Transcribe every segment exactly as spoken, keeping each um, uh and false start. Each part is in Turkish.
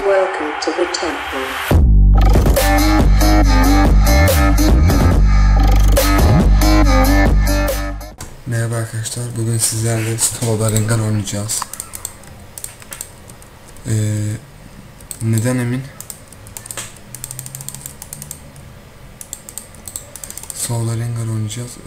Welcome to the temple. Merhaba arkadaşlar, bugün sizlerle solo'da Rengar oynayacağız. Ee, neden emin? Solo'da Rengar oynayacağız. Ee,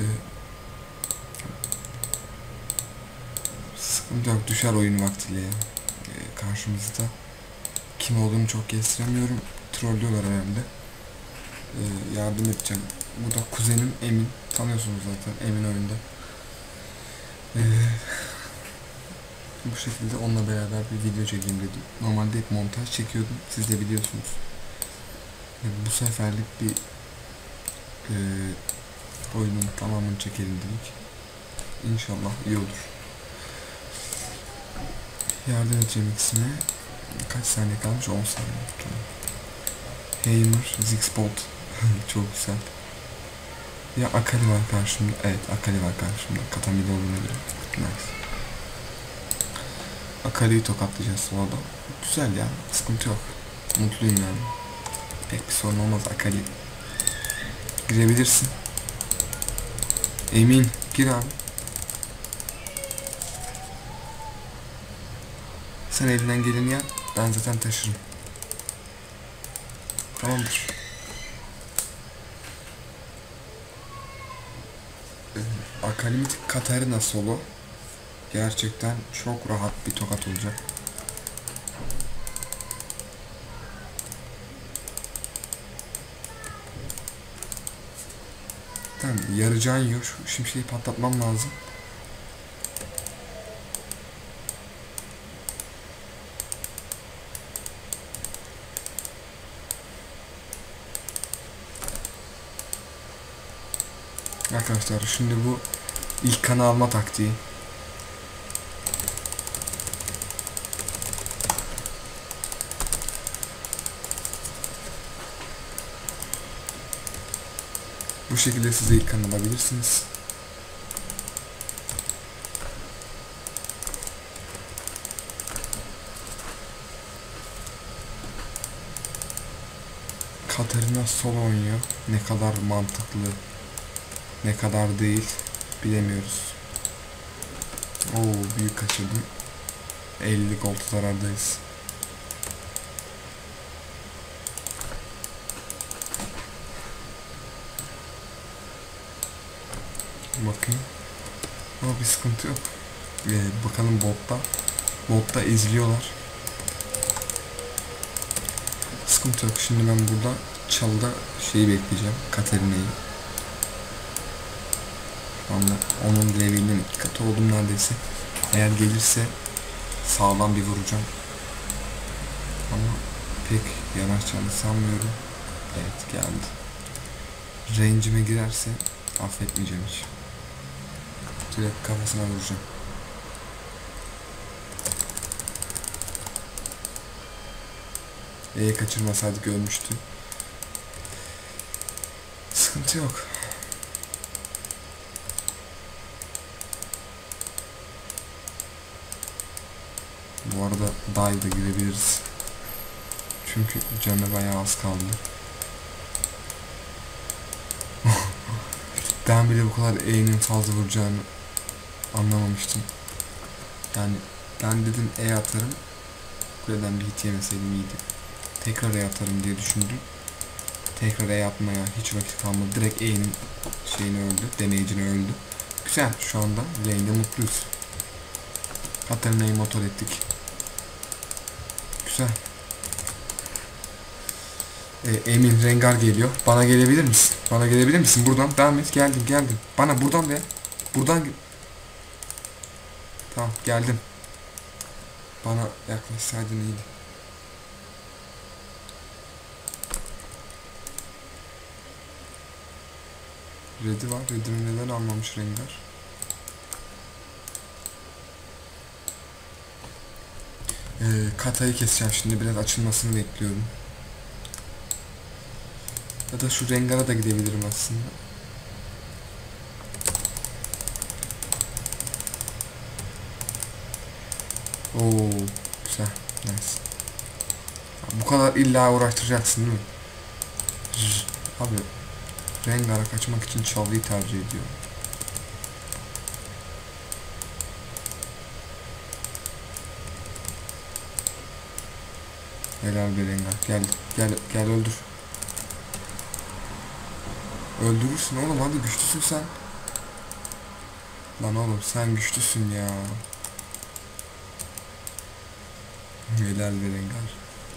sıkıntı yok, düşer oyun vaktiyle ya. Ee, karşımızda kim olduğunu çok kestiremiyorum. Trollüyorlar herhalde. Ee, yardım edeceğim. Bu da kuzenim Emin. Tanıyorsunuz zaten, Emin oyunda. Ee, bu şekilde onunla beraber bir video çekeyim dedim. Normalde hep montaj çekiyordum, siz de biliyorsunuz. Ee, bu seferlik bir e, oyunun tamamını çekelim dedik. İnşallah iyi olur. Yardım edeceğim ikisine. Kaç saniye kalmış? on saniye. Tamam. Heimer, Zigspot. Çok güzel. Ya Akali var karşımda. Evet, Akali var karşımda. Katamide olduğuna göre. Nice. Akali'yi tokatlayacağız solo'da. Güzel ya. Sıkıntı yok. Mutluyum yani. Pek bir sorun olmaz Akali. Girebilirsin. Emin. Gir abi. Sen elinden geleni yap. Ben zaten taşırım. Tamamdır. Akali Katarina solo gerçekten çok rahat bir tokat olacak. Tamam, yarı can yiyor. Şu şimşeği patlatmam lazım. Arkadaşlar şimdi bu ilk kanı alma taktiği. Bu şekilde siz de ilk kan alabilirsiniz. Katarina solo oynuyor. Ne kadar mantıklı, ne kadar değil bilemiyoruz. Oo, büyük kaçırdım. elli gold zarardayız. Bakayım. Ama bir sıkıntı yok. Ee, bakalım botta. Botta izliyorlar. Sıkıntı yok. Şimdi ben burada çalıda şeyi bekleyeceğim. Katarina'yı. Ama onun levelinin iki katı oldum neredeyse. Eğer gelirse sağlam bir vuracağım. Ama pek yanaşacağını sanmıyorum. Evet, geldi. Range'ime girerse affetmeyeceğim hiç. Direkt kafasına vuracağım. E'yi kaçırmasaydık ölmüştü. Sıkıntı yok. Bu arada dive'da girebiliriz. Çünkü canı bayağı az kaldı. Ben bile bu kadar E'nin fazla vuracağını anlamamıştım. Yani ben dedim E atarım. Kuleden bir hit yemeseydim iyiydi. Tekrar E atarım diye düşündüm. Tekrar E atmaya hiç vakit kalmadı. Direkt E'nin şeyini öldü. Deneyicini öldü. Güzel, şu anda lane'de mutluyuz. Katarina'yı motor ettik. Güzel. Ee, Emin, Rengar geliyor. Bana gelebilir misin? Bana gelebilir misin? Buradan devam et. Geldim, geldim. Bana buradan be. Buradan. Tamam, geldim. Bana yaklaşsaydın iyiydi. Red'i var. Red'ini neden almamış Rengar? Ee, Kata'yı keseceğim şimdi. Biraz açılmasını bekliyorum. Ya da şu Rengar'a da gidebilirim aslında. Oo, güzel. Nice. Bu kadar illa uğraştıracaksın değil mi? Zzz. Abi Rengar'a kaçmak için çalıyı tercih ediyor. Helal be Rengar. Gel gel gel öldür. Öldürürsün oğlum, hadi güçlüsün sen. Lan oğlum sen güçlüsün ya. Helal be Rengar.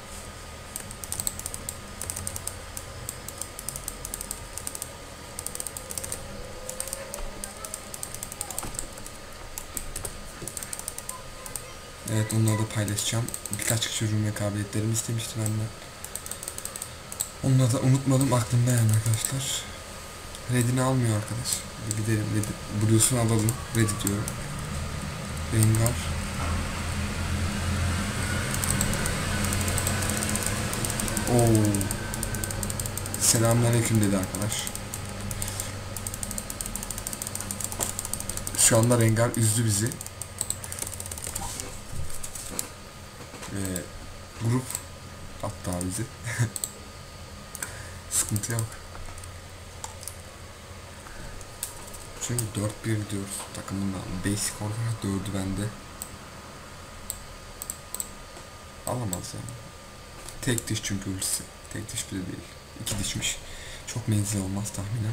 Evet, onları da paylaşacağım. Birkaç kişi ürün ve kabiliyetlerimi istemişti benden. Onları da unutmadım, aklımda yani arkadaşlar. Red'ini almıyor arkadaş. Gidelim Red, Blues'unu alalım. Red diyorum. Rengar. Oo. Selamünaleyküm dedi arkadaş. Şu anda Rengar üzdü bizi. Ve grup attı bizi. Sıkıntı yok. Çünkü dört bir gidiyoruz takımından. Basic olarak dördü bende. Alamaz yani. Tek diş çünkü ultisi. Tek diş bile değil. İki dişmiş. Çok menzil olmaz tahminen.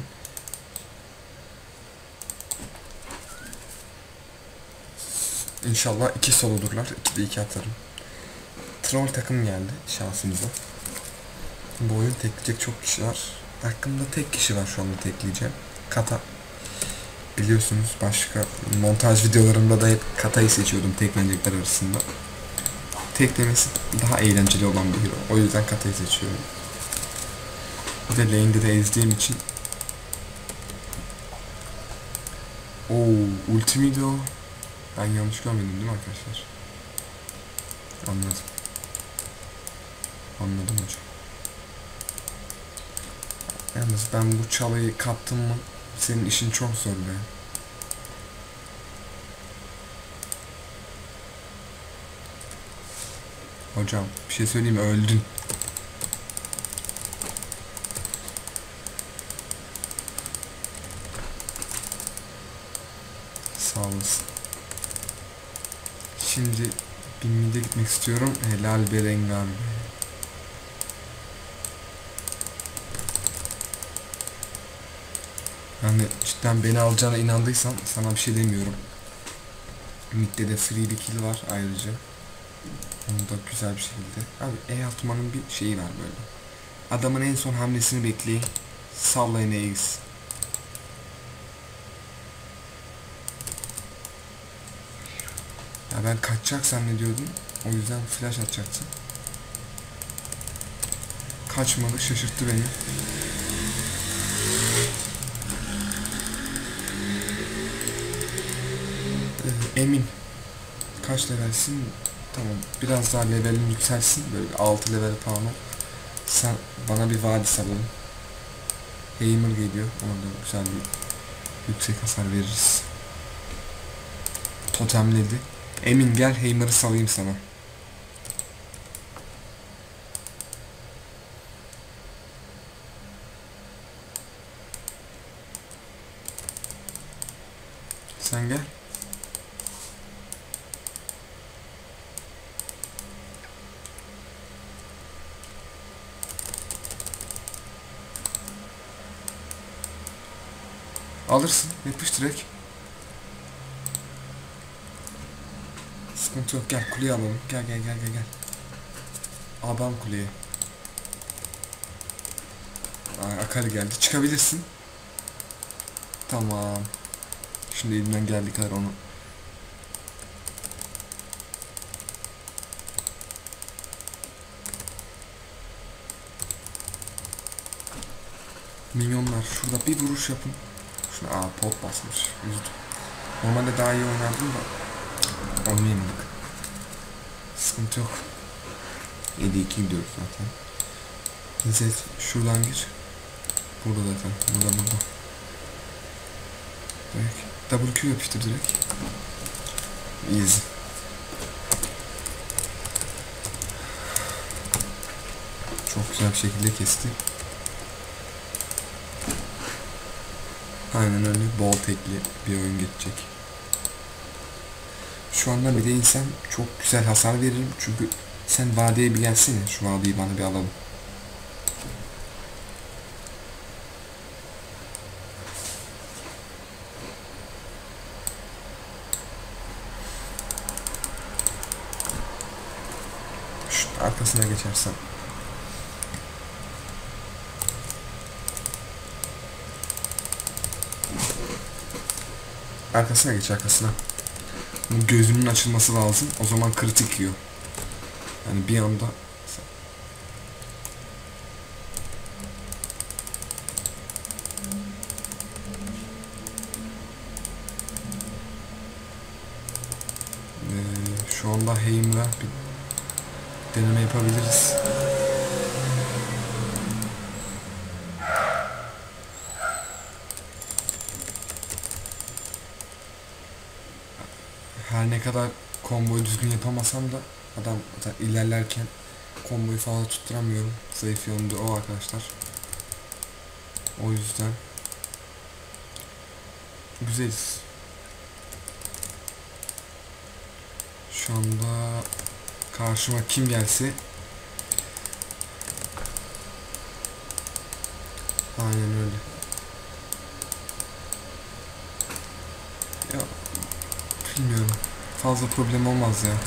İnşallah iki soludurlar. ikide iki atarım. Troll takım geldi şansımıza. Bu oyun tekleyecek çok kişi var. Hakkımda tek kişi var şu anda tekleyeceğim. Kata. Biliyorsunuz başka montaj videolarımda da hep Kata'yı seçiyordum teklenecekler arasında. Teklemesi daha eğlenceli olan bir hero. O yüzden Kata'yı seçiyorum. Bir de lane'de de ezdiğim için. Oo, ulti miydi o? Ben yanlış görmedim değil mi arkadaşlar? Anladım. Anladım hocam. Yalnız ben bu çalıyı kaptım mı senin işin çok zor be. Hocam bir şey söyleyeyim mi? Öldün. Sağ olasın. Şimdi bir mide gitmek istiyorum. Helal be Rengar be. Yani cidden beni alacağına inandıysan sana bir şey demiyorum. Mid'de de free bir kill var ayrıca. Onu da güzel bir şekilde. Abi E atmanın bir şeyi var böyle. Adamın en son hamlesini bekleyin. Sallayın E'yiz. Ya ben kaçacak zannediyordum. O yüzden flash atacaktım. Kaçmadı, şaşırttı beni. Ee, Emin. Kaç levelsin? Tamam. Biraz daha levelin yükselsin. Böyle altı level falan ol. Sen bana bir vadi salalım. Heimer geliyor. Ona da güzel bir yüksek hasar veririz. Totemledi. Emin gel, Heimer'ı salayım sana. Sen gel. Alırsın. Yapış direkt. Sıkıntı yok. Gel kuleyi alalım. Gel gel gel gel gel. Adam kuleye. Aa, Akali geldi. Çıkabilirsin. Tamam. Şimdi elimden geldiği kadar onu. Minyonlar şurada bir vuruş yapın. Şuna aa pot basmış. Üzdü. Normalde daha iyi oynardım da oynayamadık. Sıkıntı yok. yedi iki gidiyoruz zaten. İzzet şuradan gir. Burada zaten. Burada burada. Direkt. Double Q yapıştır direkt. Easy. Çok güzel bir şekilde kesti. Aynen öyle, bol tekli bir oyun geçecek. Şu anda bir de insan çok güzel hasar veririm. Çünkü sen vadeye bir gelsene. Şu vadeyi bana bir alalım. Şşt, arkasına geçersen. Arkasına geç, arkasına. Bu gözünün açılması lazım. O zaman kritik yiyor. Yani bir anda ee, şu anda Heimer'a bir deneme yapabiliriz. Her ne kadar komboyu düzgün yapamasam da adam ilerlerken komboyu fazla tutturamıyorum. Zayıf yönü de o arkadaşlar. O yüzden güzeliz. Şu anda karşıma kim gelse aynen öyle. Ya bilmiyorum. Fazla problem olmaz ya.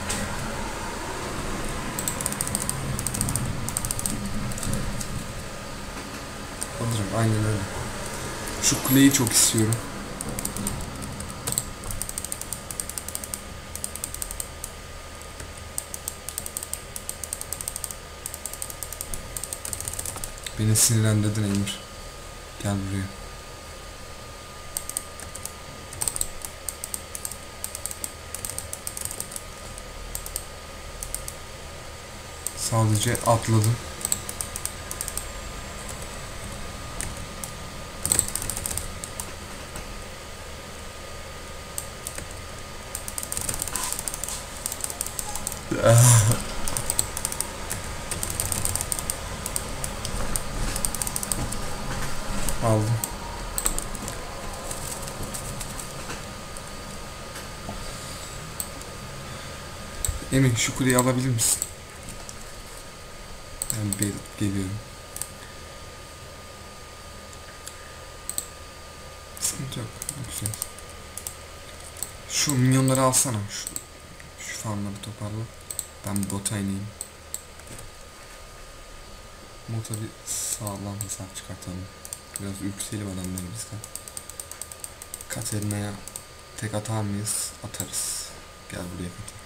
Alırım, aynen öyle. Şu kuleyi çok istiyorum. Beni sinirlendirdin Emir. Gel buraya. Sadece atladım. Aldım. Emin, şu kuleyi alabilir misin? Ben bir geliyorum. Sıkıntı yok. Güzel. Şu minyonları alsana. Şu, şu farmları toparla. Ben bir bota ineyim. Bota bir sağlam hesap çıkartalım. Biraz ürkütelim adamları bizden. Katerina'ya tek atar mıyız? Atarız. Gel buraya Katerina.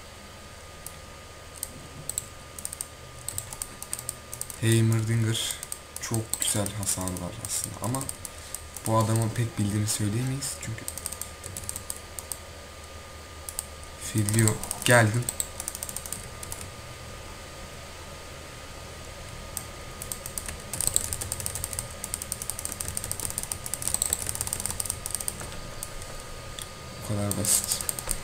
Heimerdinger çok güzel hasar var aslında ama bu adamı pek bildiğini söyleyemeyiz çünkü Fidlio geldim. Bu kadar basit.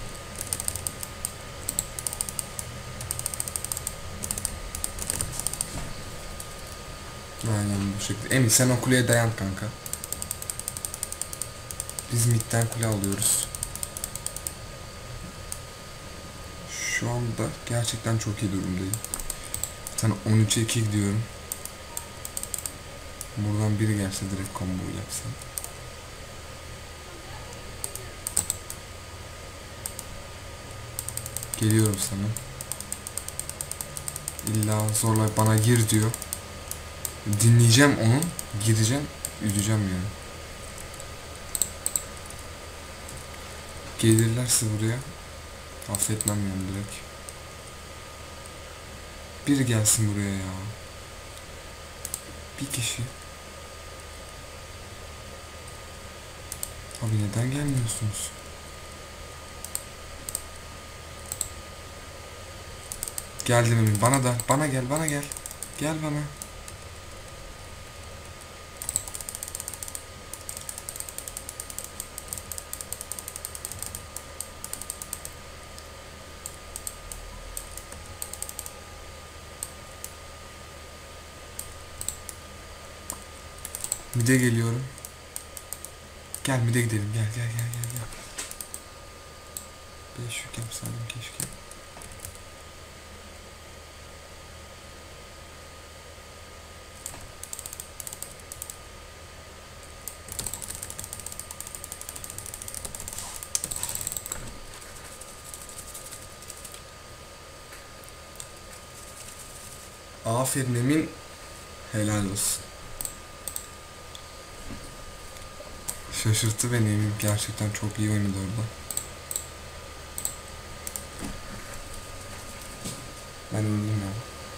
Aynen bu şekilde. Emin sen o kuleye dayan kanka. Biz midden kule alıyoruz. Şu anda gerçekten çok iyi durumdayım. Sana on üçe iki gidiyorum. Buradan biri gelse direkt combo yapsam. Geliyorum sana. İlla zorla bana gir diyor. Dinleyeceğim onu. Gireceğim. Üzeceğim yani. Gelirlerse buraya affetmem yani direkt. Biri gelsin buraya ya. Bir kişi. Abi neden gelmiyorsunuz? Geldim Emin. Bana da. Bana gel. Bana gel. Gel bana. Mide geliyorum. Gel mide gidelim. Gel gel gel gel gel. beş yük yapsaydım keşke. Aferin Emin. Helal olsun. Şaşırttı beni Emin. Gerçekten çok iyi oynadı orada. Ben öldüm ya.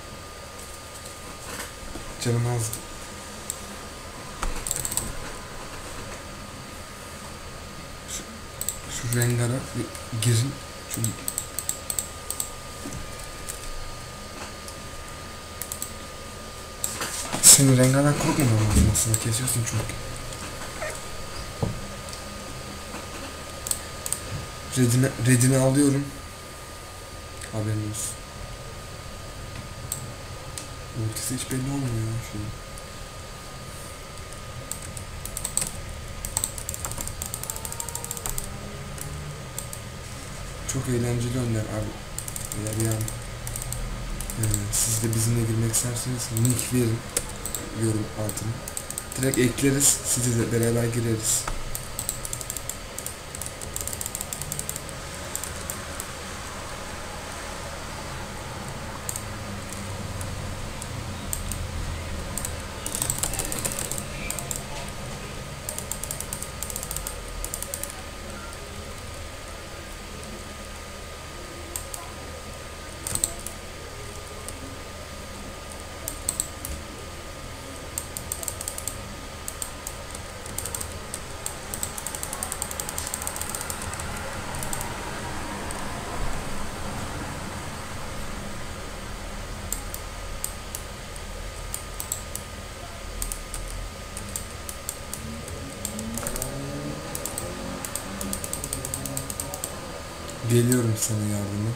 Canım az. Şu, şu Rengar'a bir girin. Şu Senin Rengar'dan korkmaman lazım aslında. Kesiyorsun çok. Redini, redini alıyorum. Haberin olsun. Ultisi hiç belli olmuyor ya şu an. Çok eğlenceli oyunlar abi. Eğer yani e, siz de bizimle girmek isterseniz nick verin. Yorum altına. Direkt ekleriz. Sizi de beraber gireriz. Geliyorum sana yardıma.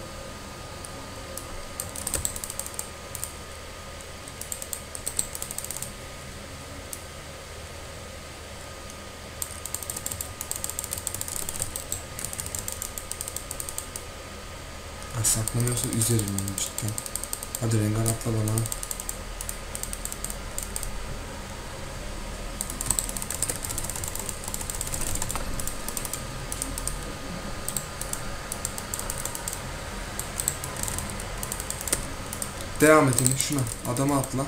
Ha, saklanıyorsa üzerim onu cidden. Hadi Rengar atla bana. Devam edelim şuna. Adama atla.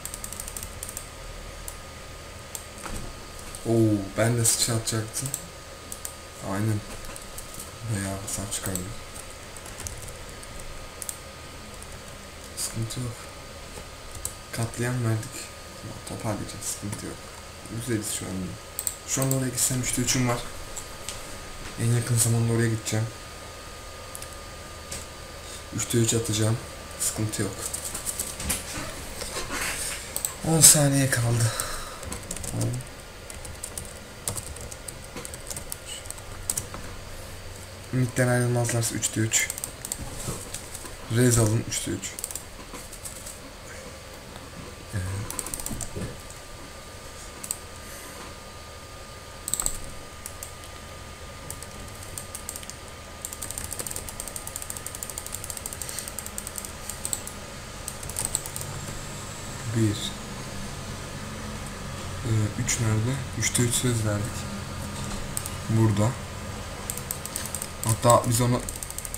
Oo, ben de sıçra atacaktım. Aynen. Bayağı hasar çıkardım. Sıkıntı yok. Katliam verdik. Toparlayacağız. Sıkıntı yok. Güzeliz şu anda. Şu anda oraya gitsem üçte üçüm var. En yakın zamanda oraya gideceğim. üçte üç atacağım. Sıkıntı yok. on saniye kaldı. Ümit'ten ayrılmazlarsa üçte üç. Rez alın üçte üç. Bir. üç nerede? üçte üç söz verdik. Burada. Hatta biz onu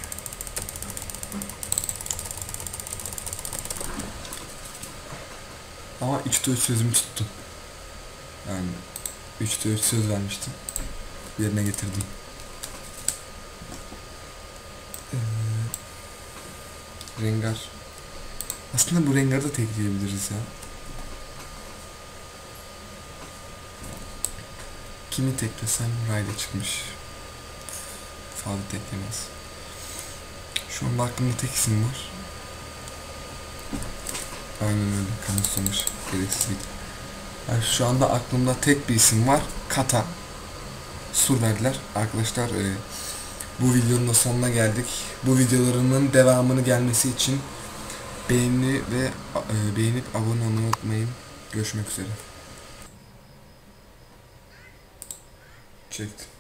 ama üçte üç sözümü tuttum. Yani üçte üç söz vermiştim. Yerine getirdim. Ee, Rengar. Aslında bu Rengar'ı da tekleyebiliriz ya. Kimi teklesem Ray'da çıkmış. Fazla teklemez. Şu anda aklımda tek isim var. Aynen öyle. Kanıtlamış. Gereksizlik. Yani şu anda aklımda tek bir isim var. Kata. Sur verdiler. Arkadaşlar e, bu videonun da sonuna geldik. Bu videolarımın devamını gelmesi için beğeni ve e, beğenip abone olmayı unutmayın. Görüşmek üzere. Çektim.